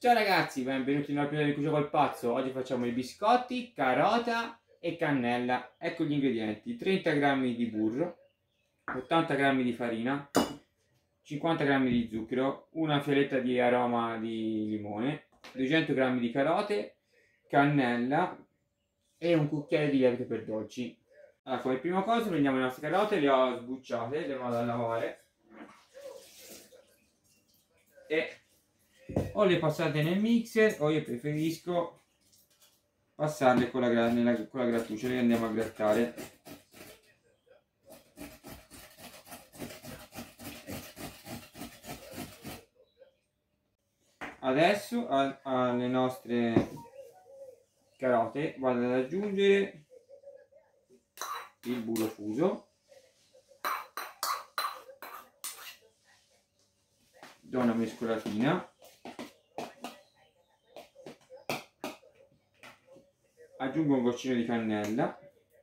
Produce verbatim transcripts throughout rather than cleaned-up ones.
Ciao ragazzi, benvenuti in un altro video di Cucina col Pazzo. Oggi facciamo i biscotti, carota e cannella. Ecco gli ingredienti: trenta grammi di burro, ottanta grammi di farina, cinquanta grammi di zucchero, una fialetta di aroma di limone, duecento grammi di carote, cannella e un cucchiaio di lievito per dolci. Allora, come prima cosa prendiamo le nostre carote, le ho sbucciate, le vado a lavare e o le passate nel mixer o io preferisco passarle con la, nella, con la grattugia, le andiamo a grattare. Adesso a, alle nostre carote vado ad aggiungere il burro fuso, do una mescolatina, aggiungo un goccino di cannella,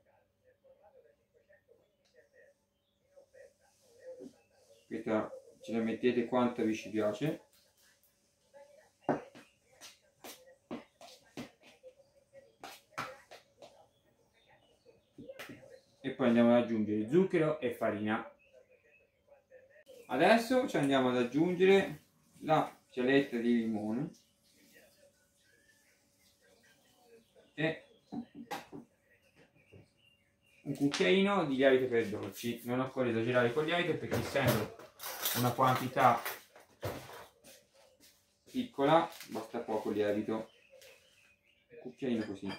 questa ce la mettete quanto vi ci piace, e poi andiamo ad aggiungere zucchero e farina. Adesso ci andiamo ad aggiungere la fialetta di limone e un cucchiaino di lievito per dolci. Non occorre esagerare con il lievito perché, essendo una quantità piccola, basta poco lievito, un cucchiaino così,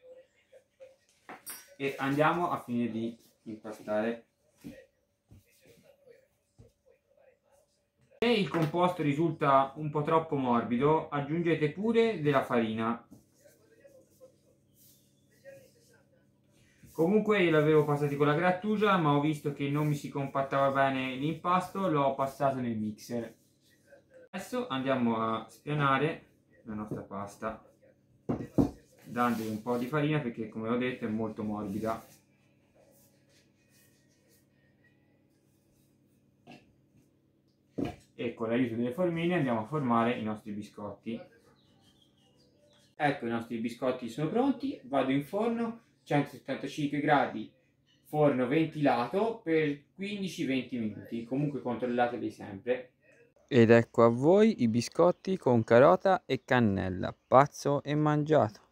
e andiamo a finire di impastare. Se il composto risulta un po' troppo morbido, aggiungete pure della farina. Comunque io l'avevo passato con la grattugia, ma ho visto che non mi si compattava bene l'impasto, l'ho passato nel mixer. Adesso andiamo a spianare la nostra pasta, dandogli un po' di farina perché, come ho detto, è molto morbida. E con l'aiuto delle formine andiamo a formare i nostri biscotti. Ecco, i nostri biscotti sono pronti. Vado in forno, centosettantacinque gradi, forno ventilato per quindici venti minuti. Comunque controllatevi sempre. Ed ecco a voi i biscotti con carota e cannella, pazzo e mangiato.